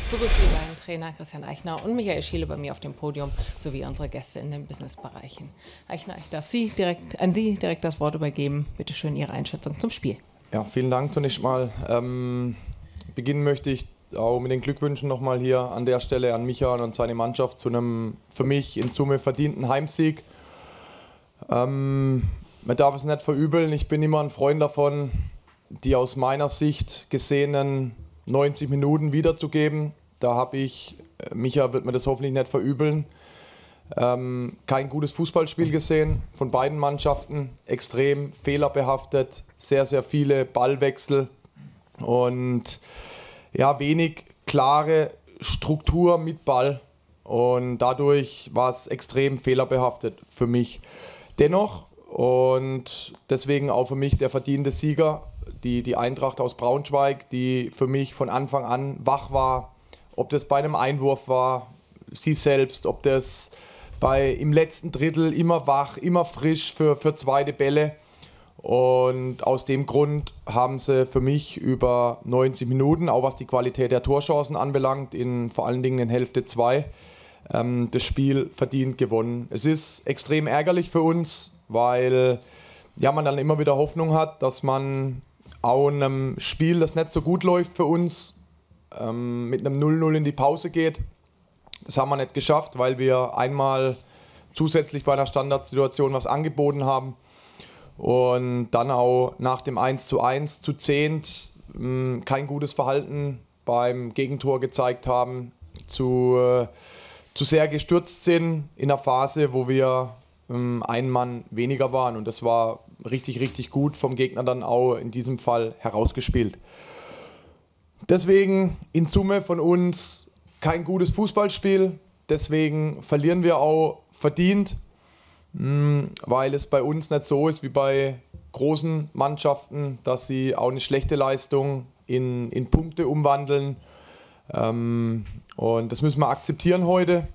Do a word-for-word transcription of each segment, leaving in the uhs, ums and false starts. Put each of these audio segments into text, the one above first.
begrüße die beiden Trainer Christian Eichner und Michael Schiele bei mir auf dem Podium, sowie unsere Gäste in den Businessbereichen. Eichner, ich darf Sie direkt, an Sie direkt das Wort übergeben. Bitte schön Ihre Einschätzung zum Spiel. Ja, vielen Dank zunächst mal. Ähm, beginnen möchte ich auch mit den Glückwünschen nochmal hier an der Stelle an Michael und seine Mannschaft zu einem für mich in Summe verdienten Heimsieg. Ähm, man darf es nicht verübeln, ich bin immer ein Freund davon, die aus meiner Sicht gesehenen neunzig Minuten wiederzugeben. Da habe ich, Micha wird mir das hoffentlich nicht verübeln, ähm, kein gutes Fußballspiel gesehen von beiden Mannschaften. Extrem fehlerbehaftet, sehr, sehr viele Ballwechsel und ja, wenig klare Struktur mit Ball. Und dadurch war es extrem fehlerbehaftet für mich. Dennoch, und deswegen auch für mich der verdiente Sieger, die, die Eintracht aus Braunschweig, die für mich von Anfang an wach war, ob das bei einem Einwurf war, sie selbst, ob das bei, im letzten Drittel immer wach, immer frisch für, für zweite Bälle. Und aus dem Grund haben sie für mich über neunzig Minuten, auch was die Qualität der Torchancen anbelangt, in vor allen Dingen in Hälfte zwei, ähm, das Spiel verdient gewonnen. Es ist extrem ärgerlich für uns, weil ja, man dann immer wieder Hoffnung hat, dass man auch in einem Spiel, das nicht so gut läuft für uns, ähm, mit einem null null in die Pause geht. Das haben wir nicht geschafft, weil wir einmal zusätzlich bei einer Standardsituation was angeboten haben und dann auch nach dem eins zu eins zu zehn mh, kein gutes Verhalten beim Gegentor gezeigt haben, zu, äh, zu sehr gestürzt sind in einer Phase, wo wir ähm, ein Mann weniger waren, und das war richtig, richtig gut vom Gegner dann auch in diesem Fall herausgespielt. Deswegen in Summe von uns kein gutes Fußballspiel, deswegen verlieren wir auch verdient, weil es bei uns nicht so ist wie bei großen Mannschaften, dass sie auch eine schlechte Leistung in, in Punkte umwandeln. Und das müssen wir akzeptieren heute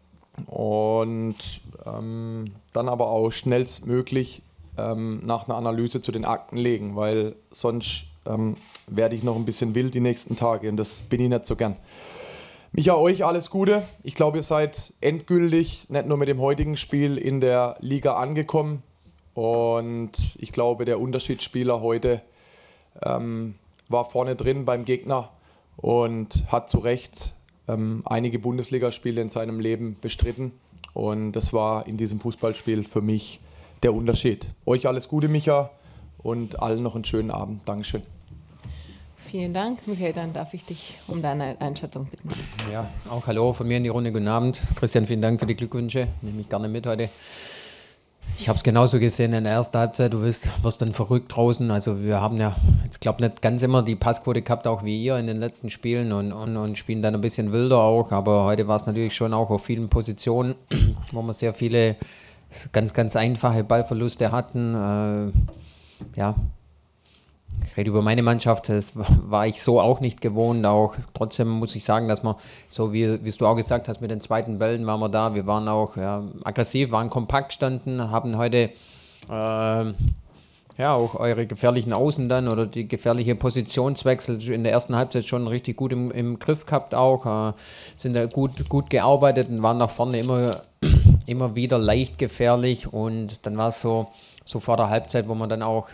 und dann aber auch schnellstmöglich nach einer Analyse zu den Akten legen, weil sonst ähm, werde ich noch ein bisschen wild die nächsten Tage und das bin ich nicht so gern. Micha, euch alles Gute. Ich glaube, ihr seid endgültig, nicht nur mit dem heutigen Spiel, in der Liga angekommen, und ich glaube, der Unterschiedsspieler heute ähm, war vorne drin beim Gegner und hat zu Recht ähm, einige Bundesligaspiele in seinem Leben bestritten, und das war in diesem Fußballspiel für mich der Unterschied. Euch alles Gute, Micha, und allen noch einen schönen Abend. Dankeschön. Vielen Dank. Michael, dann darf ich dich um deine Einschätzung bitten. Ja, auch hallo von mir in die Runde. Guten Abend. Christian, vielen Dank für die Glückwünsche. Nehme ich gerne mit heute. Ich habe es genauso gesehen in der ersten Halbzeit. Du wirst, wirst dann verrückt draußen. Also wir haben ja, ich glaube nicht ganz immer die Passquote gehabt, auch wie ihr in den letzten Spielen, und, und, und spielen dann ein bisschen wilder auch. Aber heute war es natürlich schon auch auf vielen Positionen, wo wir sehr viele ganz, ganz einfache Ballverluste hatten. Äh, ja, ich rede über meine Mannschaft, das war ich so auch nicht gewohnt. Auch trotzdem muss ich sagen, dass wir, so wie, wie du auch gesagt hast, mit den zweiten Bällen waren wir da. Wir waren auch ja, aggressiv, waren kompakt standen, haben heute äh, ja auch eure gefährlichen Außen dann oder die gefährliche Positionswechsel in der ersten Halbzeit schon richtig gut im, im Griff gehabt auch. Äh, sind da gut, gut gearbeitet und waren nach vorne immer, immer wieder leicht gefährlich, und dann war es so, so vor der Halbzeit, wo man dann auch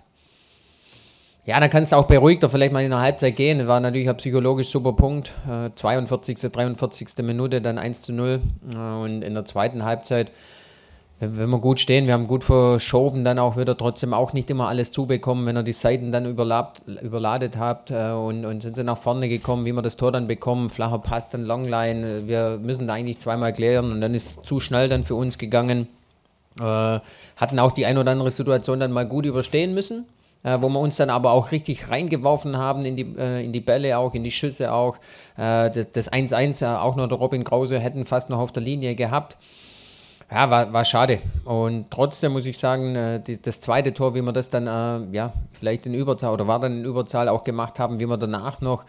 ja, dann kannst du auch beruhigter vielleicht mal in der Halbzeit gehen. Das war natürlich ein psychologisch super Punkt. Äh, zweiundvierzigste, dreiundvierzigste Minute, dann eins zu null. Äh, und in der zweiten Halbzeit, wenn, wenn wir gut stehen, wir haben gut verschoben, dann auch wieder trotzdem auch nicht immer alles zubekommen, wenn ihr die Seiten dann überladet, überladet habt äh, und, und sind sie nach vorne gekommen, wie wir das Tor dann bekommen. Flacher Pass, dann Longline. Wir müssen da eigentlich zweimal klären, und dann ist es zu schnell dann für uns gegangen. Äh, hatten auch die ein oder andere Situation dann mal gut überstehen müssen. Äh, wo wir uns dann aber auch richtig reingeworfen haben in die, äh, in die Bälle auch, in die Schüsse auch. Äh, das, das eins eins, äh, auch noch der Robin Krause hätten fast noch auf der Linie gehabt. Ja, war, war schade. Und trotzdem muss ich sagen, äh, die, das zweite Tor, wie wir das dann, äh, ja, vielleicht in Überzahl, oder war dann in Überzahl auch gemacht haben, wie wir danach noch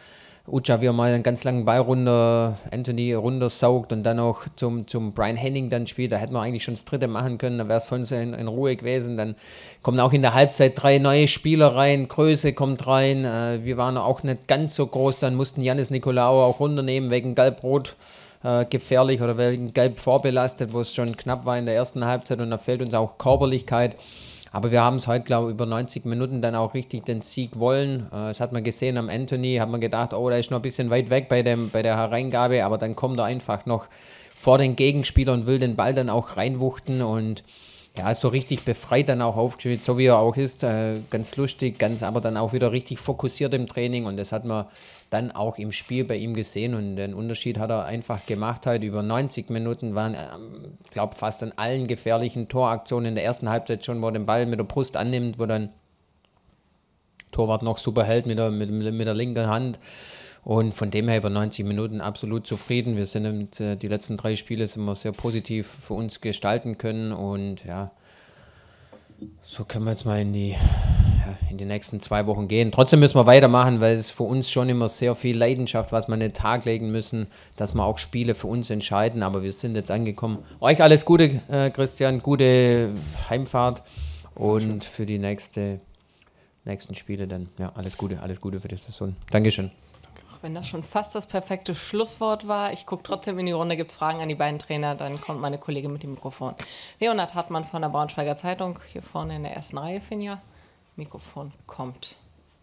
Ucha, wie er mal einen ganz langen Ball runter, Anthony runtersaugt und dann auch zum, zum Brian Henning dann spielt, da hätten wir eigentlich schon das dritte machen können, dann wäre es von uns in, in Ruhe gewesen. Dann kommen auch in der Halbzeit drei neue Spieler rein, Größe kommt rein, äh, wir waren auch nicht ganz so groß, dann mussten Giannis Nikolaou auch runternehmen, wegen Gelb-Rot äh, gefährlich oder wegen Gelb vorbelastet, wo es schon knapp war in der ersten Halbzeit und da fehlt uns auch Körperlichkeit. Aber wir haben es heute, glaube ich, über neunzig Minuten dann auch richtig den Sieg wollen. Äh, das hat man gesehen am Anthony, hat man gedacht, oh, der ist noch ein bisschen weit weg bei, dem, bei der Hereingabe, aber dann kommt er einfach noch vor den Gegenspieler und will den Ball dann auch reinwuchten und ja, so richtig befreit dann auch aufgespielt, so wie er auch ist, äh, ganz lustig, ganz, aber dann auch wieder richtig fokussiert im Training und das hat man dann auch im Spiel bei ihm gesehen und den Unterschied hat er einfach gemacht halt. Über neunzig Minuten waren, ich ähm, glaube, fast an allen gefährlichen Toraktionen in der ersten Halbzeit schon, wo er den Ball mit der Brust annimmt, wo dann Torwart noch super hält mit der, mit, mit der linken Hand und von dem her über neunzig Minuten absolut zufrieden. Wir sind mit, äh, die letzten drei Spiele sind wir sehr positiv für uns gestalten können und ja, so können wir jetzt mal in die, ja, in die nächsten zwei Wochen gehen. Trotzdem müssen wir weitermachen, weil es für uns schon immer sehr viel Leidenschaft, was wir an den Tag legen müssen, dass wir auch Spiele für uns entscheiden. Aber wir sind jetzt angekommen. Euch alles Gute, äh, Christian, gute Heimfahrt und für die nächste, nächsten Spiele dann, ja, alles Gute, alles Gute für die Saison. Dankeschön. Wenn das schon fast das perfekte Schlusswort war, ich gucke trotzdem in die Runde, gibt es Fragen an die beiden Trainer, dann kommt meine Kollegin mit dem Mikrofon. Leonhard Hartmann von der Braunschweiger Zeitung, hier vorne in der ersten Reihe, Finja. Mikrofon kommt.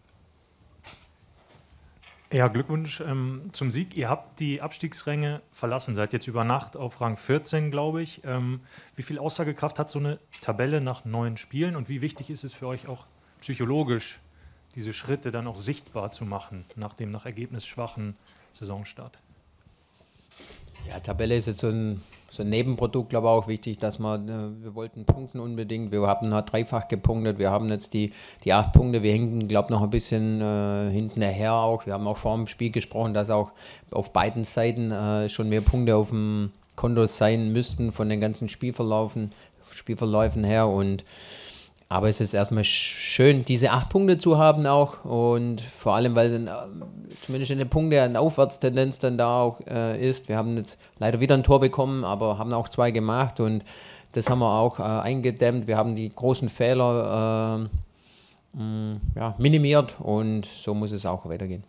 Ja, Glückwunsch ähm, zum Sieg. Ihr habt die Abstiegsränge verlassen, seid jetzt über Nacht auf Rang vierzehn, glaube ich. Ähm, wie viel Aussagekraft hat so eine Tabelle nach neun Spielen und wie wichtig ist es für euch auch psychologisch, diese Schritte dann auch sichtbar zu machen, nach dem nach ergebnisschwachen Saisonstart? Ja, Tabelle ist jetzt so ein, so ein Nebenprodukt, glaube ich, auch wichtig, dass wir, äh, wir wollten punkten unbedingt, wir haben halt dreifach gepunktet, wir haben jetzt die, die acht Punkte, wir hinken, glaube ich, noch ein bisschen äh, hinten her auch, wir haben auch vor dem Spiel gesprochen, dass auch auf beiden Seiten äh, schon mehr Punkte auf dem Konto sein müssten von den ganzen Spielverlaufen, Spielverläufen her und aber es ist erstmal schön, diese acht Punkte zu haben auch und vor allem, weil dann zumindest in den Punkten eine Aufwärtstendenz dann da auch äh, ist. Wir haben jetzt leider wieder ein Tor bekommen, aber haben auch zwei gemacht und das haben wir auch äh, eingedämmt. Wir haben die großen Fehler äh, mh, ja, minimiert und so muss es auch weitergehen.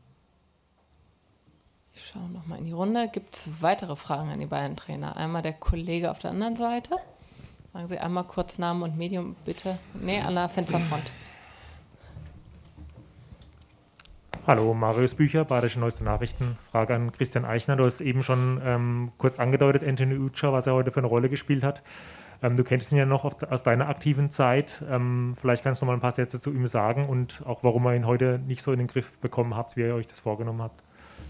Ich schaue nochmal in die Runde. Gibt es weitere Fragen an die beiden Trainer? Einmal der Kollege auf der anderen Seite. Sagen Sie einmal kurz Namen und Medium, bitte. Nee, an der Fensterfront. Hallo, Marius Bücher, Badische Neueste Nachrichten. Frage an Christian Eichner. Du hast eben schon ähm, kurz angedeutet, Anthony Ucha, was er heute für eine Rolle gespielt hat. Ähm, du kennst ihn ja noch auf, aus deiner aktiven Zeit. Ähm, vielleicht kannst du noch mal ein paar Sätze zu ihm sagen und auch, warum ihr ihn heute nicht so in den Griff bekommen habt, wie ihr euch das vorgenommen habt.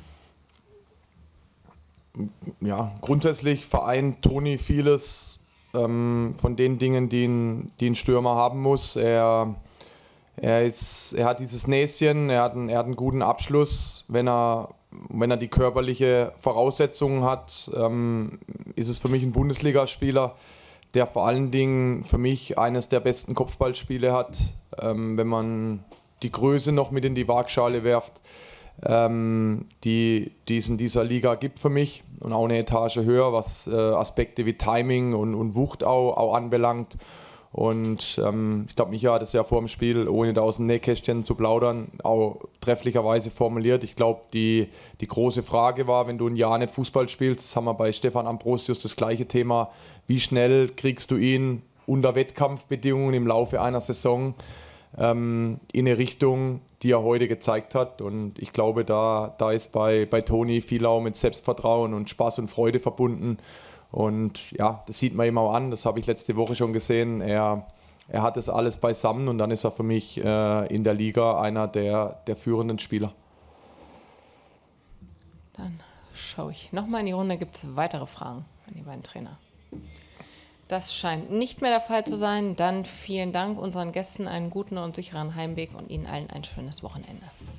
Ja, grundsätzlich vereint Toni vieles Ähm, von den Dingen, die ein, die ein Stürmer haben muss. Er, er, ist, er hat dieses Näschen, er hat, einen, er hat einen guten Abschluss. Wenn er, wenn er die körperliche Voraussetzungen hat, ähm, ist es für mich ein Bundesligaspieler, der vor allen Dingen für mich eines der besten Kopfballspiele hat. Ähm, wenn man die Größe noch mit in die Waagschale werft, ähm, die, die es in dieser Liga gibt für mich und auch eine Etage höher, was äh, Aspekte wie Timing und, und Wucht auch, auch anbelangt. Und ähm, ich glaube, Micha hat es ja vor dem Spiel, ohne da aus dem Nähkästchen zu plaudern, auch trefflicherweise formuliert. Ich glaube, die, die große Frage war, wenn du ein Jahr nicht Fußball spielst, das haben wir bei Stefan Ambrosius das gleiche Thema, wie schnell kriegst du ihn unter Wettkampfbedingungen im Laufe einer Saison ähm, in eine Richtung, die er heute gezeigt hat. Und ich glaube, da, da ist bei, bei Toni viel auch mit Selbstvertrauen und Spaß und Freude verbunden. Und ja, das sieht man ihm auch an, das habe ich letzte Woche schon gesehen. Er, er hat das alles beisammen und dann ist er für mich äh, in der Liga einer der, der führenden Spieler. Dann schaue ich nochmal in die Runde. Gibt es weitere Fragen an die beiden Trainer? Das scheint nicht mehr der Fall zu sein. Dann vielen Dank unseren Gästen, einen guten und sicheren Heimweg und Ihnen allen ein schönes Wochenende.